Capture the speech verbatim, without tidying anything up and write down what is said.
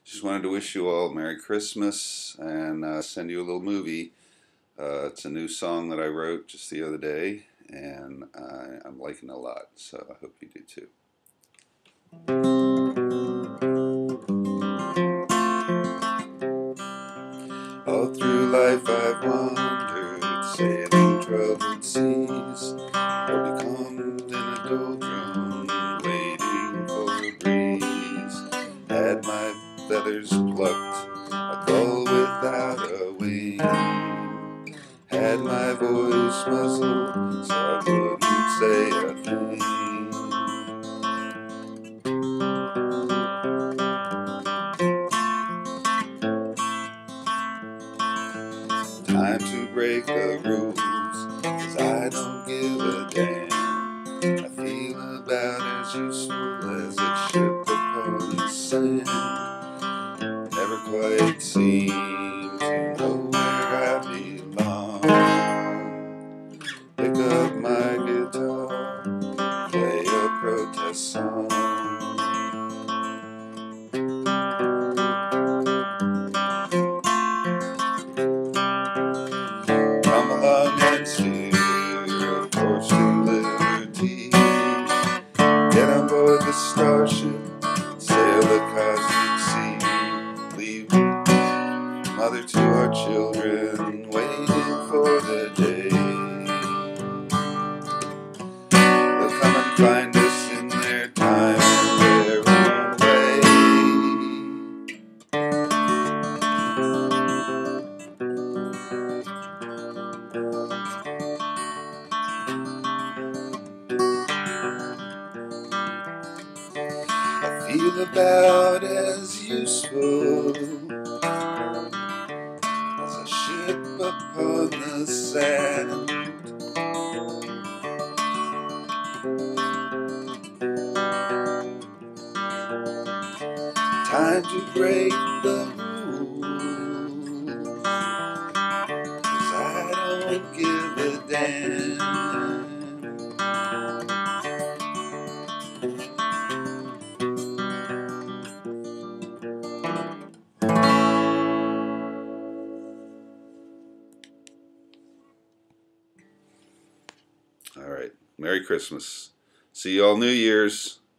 Just wanted to wish you all Merry Christmas and uh, send you a little movie. Uh, it's a new song that I wrote just the other day, and uh, I'm liking it a lot, so I hope you do too. All through life I've wandered, sailing troubled seas, or becalmed in a doldrum, waiting for a breeze. Had my feathers plucked, a gull without a wing. Had my voice muzzled, so I wouldn't say a thing. Time to break the rules, 'cause I don't give a damn. I feel about as useful as a ship upon the sand. Never quite seem to know where I belong. Pick up my guitar, play a protest song. Come along and steer a course to liberty. Get on board the starship, sail the cosmic sea. Leave mother to our children, waiting for the day. They'll come and find us in their time and their own way. I feel about as useful as a ship upon the sand. Time to break the rules, 'cause I don't give a damn. All right. Merry Christmas. See you all New Year's.